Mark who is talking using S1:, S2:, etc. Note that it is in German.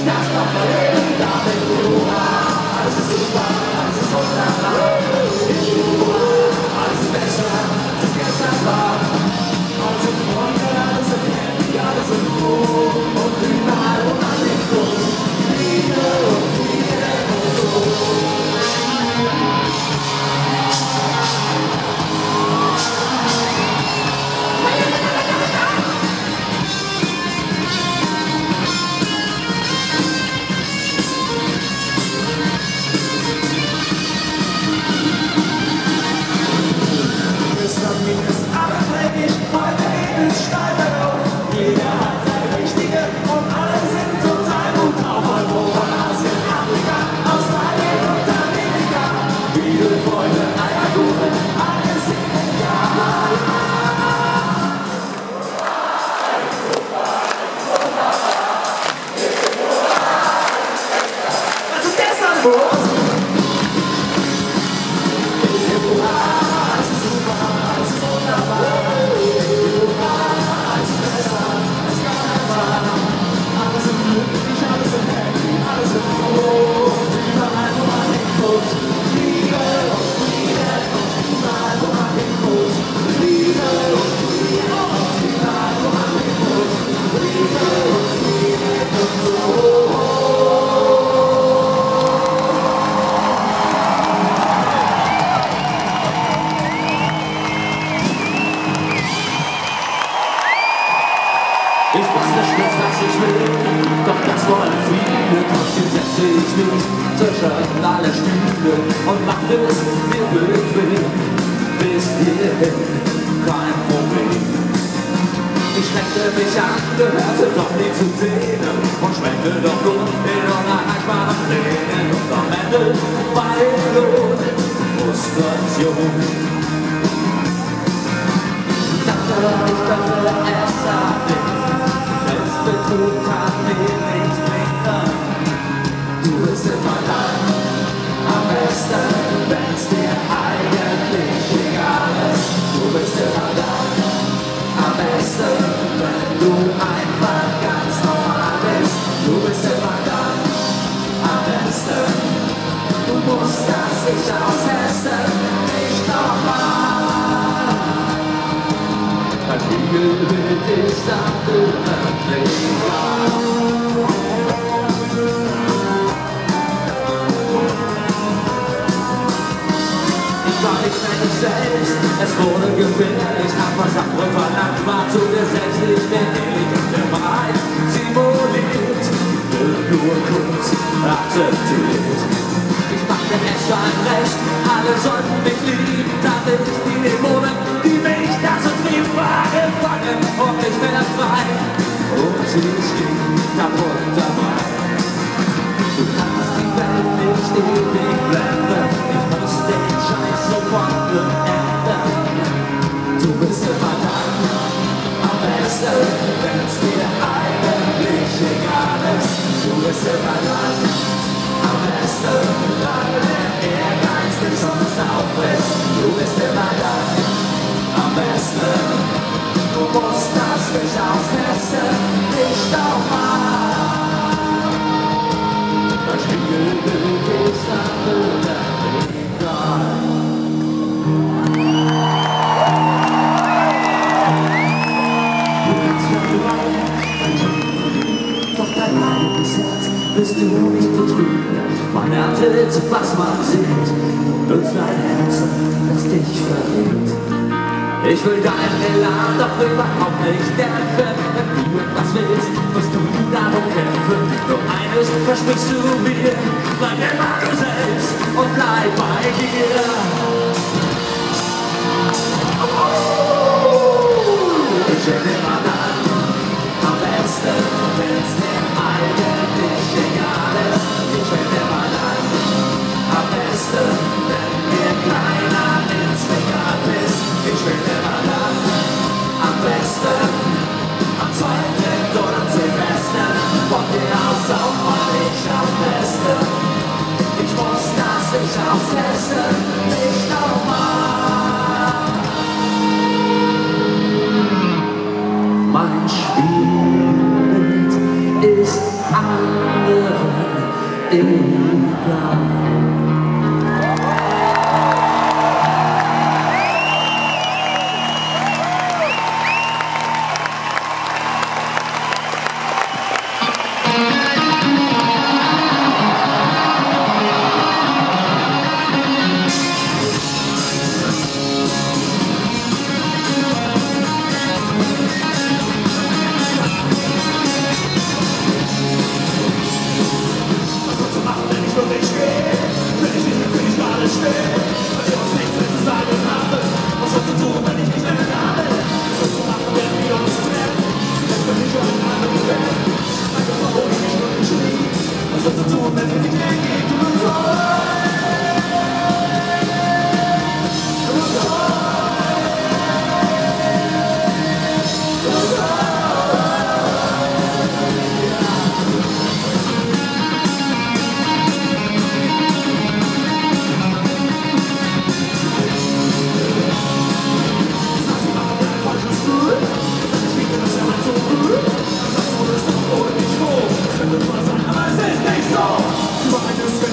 S1: das noch erleben, David Ruha. Alles ist super, alles ist wunderbar. In Ruha, alles ist besser, als es gestern war. Alles sind Freunde, alles sind happy, alles sind froh. Und überall und an den Kurs, Liebe und Frieden und so.
S2: Ich weiß das Schluss, was ich will, doch das wollen viele. Trotzdem setze ich mich zwischen alle Stühle und macht es mir bequem. Bis hierhin kein Problem. Ich streckte mich an, gehörte doch nie zu denen und schmeckte doch nur in unerreichbaren Plänen. Und am Ende war ich Lohn, Frustration. Ich dachte, es sei nicht. Betrug kann mir nichts bringen. Du bist immer dann am besten, wenn's dir eigentlich egal ist. Du bist immer dann am besten, wenn du einfach ganz normal bist. Du bist immer dann am besten. Du musst das nicht austesten, nicht nochmal. Ein Spiegelbild ist am Boden. Ich war nicht mehr ich selbst, es wurde gefährlich, hab was anderes verlangt, war zu dir selbst nicht mehr ehrlich und der Wahrheit simuliert, wird nur kurz akzeptiert. Ich machte es für ein Recht, alle sollten mich lieben, damit ich die Dämonen, die mich dazu trieben, war gefangen und nicht mehr frei. Und ich ging kaputt dabei. Du kannst die Welt nicht ewig blenden, ich muss den Scheiß sofort beenden. Du bist immer dann am besten, wenn's dir eigentlich egal ist. Du bist immer dann am besten, weil der Ehrgeiz dich sonst auffrisst. Du bist immer dann am besten. Du musst das nicht austesten, nicht nochmal. Das Spiegelbild ist am Boden egal. Du kannst vertrauen, doch dein eigenes Herz wirst du nicht betrügen. Man erntet, was man sieht, und ein Herz, das dich verrät. Ich will deinen Elan doch überhaupt nicht dämpfen. Wenn du etwas willst, musst du darum kämpfen. Nur eines versprichst du mir, bleib immer du selbst und bleib bei dir. Ich will immer dann am besten, wenn's dir eigentlich egal ist. Ich will immer dann am besten, wenn mir keiner ins Regal bist. Ich will immer dann am besten, am 2. oder am Silvester, von dir aus auch mal nicht am besten. Ich muss das nicht austesten, nicht nochmal. Mein Spielbild ist anders.
S1: Über eine